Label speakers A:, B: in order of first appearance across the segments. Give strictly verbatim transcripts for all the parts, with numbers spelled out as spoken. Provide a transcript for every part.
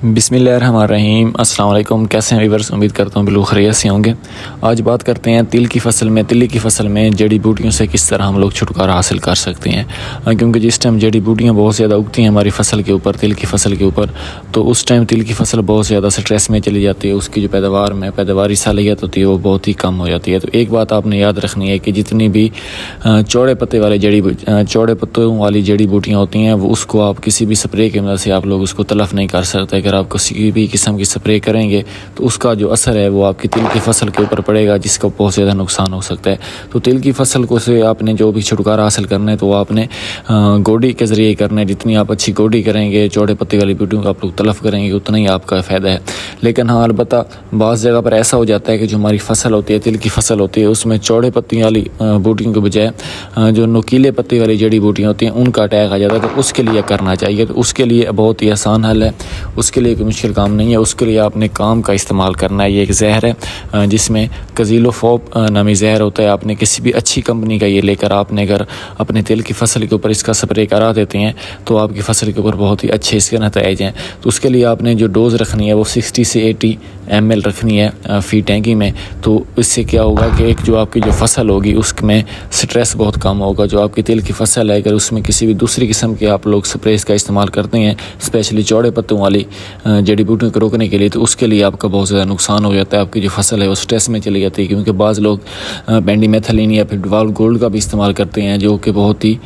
A: बिस्मिल्लाहिर्रहमानिर्रहीम। अस्सलाम वालेकुम। कैसे हैं वीवर्स? उम्मीद करता हूँ बिल्कुल खैरियत से होंगे। आज बात करते हैं तिल की फसल में तिल की फसल में जड़ी बूटियों से किस तरह हम लोग छुटकारा हासिल कर सकते हैं, क्योंकि जिस टाइम जड़ी बूटियाँ बहुत ज़्यादा उगती हैं हमारी फसल के ऊपर, तिल की फसल के ऊपर, तो उस टाइम तिल की फसल बहुत ज़्यादा स्ट्रेस में चली जाती है। उसकी जो पैदावार में पैदावारी सालियत होती है वो बहुत ही कम हो जाती है। तो एक बात आपने याद रखनी है कि जितनी भी चौड़े पत्ते वाले जड़ी चौड़े पत्तों वाली जड़ी बूटियाँ होती हैं वो उसको आप किसी भी स्प्रे की मदद से आप लोग उसको तलफ नहीं कर सकते। अगर आप किसी भी किस्म की स्प्रे करेंगे तो उसका जो असर है वो आपकी तिल की फसल के ऊपर पड़ेगा, जिसका बहुत ज़्यादा नुकसान हो सकता है। तो तिल की फसल को से आपने जो भी छुटकारा हासिल करना है तो वो आपने गोडी के ज़रिए करना है। जितनी आप अच्छी गोडी करेंगे, चौड़े पत्ते वाली बूटियों को आप लोग तलफ करेंगे, उतना ही आपका फ़ायदा है। लेकिन हाँ, अलबत्ता बाज़ जगह पर ऐसा हो जाता है कि जो हमारी फसल होती है, तिल की फसल होती है, उसमें चौड़े पत्ती वाली बूटियों के बजाय जो नुकीले पत्ते वाली जड़ी बूटियाँ होती हैं उनका अटैक आ जाता है। तो उसके लिए करना चाहिए, तो उसके लिए बहुत ही आसान हल है, उसके लिए कोई मुश्किल काम नहीं है। उसके लिए आपने काम का इस्तेमाल करना है। ये एक जहर है जिसमें कज़ीलोफॉप नामी जहर होता है। आपने किसी भी अच्छी कंपनी का ये लेकर आपने अगर अपने तिल की फसल के ऊपर इसका स्प्रे करा देते हैं तो आपकी फसल के ऊपर बहुत ही अच्छे इसके नतीजे हैं। तो उसके लिए आपने जो डोज़ रखनी है वो सिक्सटी से एटी एम एल रखनी है फी टैंकी में। तो इससे क्या होगा कि एक जो आपकी जो फसल होगी उसमें स्ट्रेस बहुत कम होगा। जो आपकी तिल की फसल है अगर उसमें किसी भी दूसरी किस्म के आप लोग स्प्रे का इस्तेमाल करते हैं, स्पेशली चौड़े पत्तों वाली जड़ी बूटियों को रोकने के लिए, तो उसके लिए आपका बहुत ज़्यादा नुकसान हो जाता है। आपकी जो फसल है वो स्ट्रेस में चली जाती है, क्योंकि बाज़ लोग पेंडिमेथलिन या फिर डवाल गोल्ड का भी इस्तेमाल करते हैं जो कि बहुत ही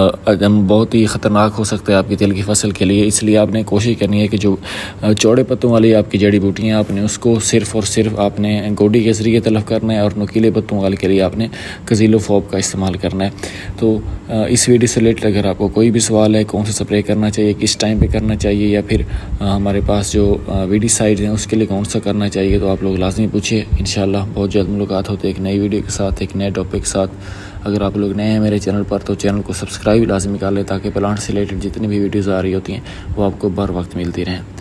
A: बहुत ही ख़तरनाक हो सकता है आपकी तिल की फसल के लिए। इसलिए आपने कोशिश करनी है कि जो चौड़े पत्तों वाली आपकी जड़ी बूटियाँ आपने उसको सिर्फ और सिर्फ आपने गोडी के ज़रिए तलफ करना है, और नुकीले पत्तों वाले के लिए आपने कज़ीलोफॉप का इस्तेमाल करना है। तो इस वीडियो से रिलेटेड अगर आपको कोई भी सवाल है, कौन सा स्प्रे करना चाहिए, किस टाइम पे करना चाहिए, या फिर हमारे पास जो वीडिसाइड हैं उसके लिए कौन सा करना चाहिए, तो आप लोग लाजमी पूछिए। इंशाल्लाह बहुत जल्द मुलाकात होती है एक नई वीडियो के साथ, एक नए टॉपिक के साथ। अगर आप लोग नए हैं मेरे चैनल पर तो चैनल को सब्सक्राइब लाजमी कर लें, ताकि प्लांट से रिलेटेड जितनी भी वीडियोज़ आ रही होती हैं वो आपको बर वक्त मिलती रहें।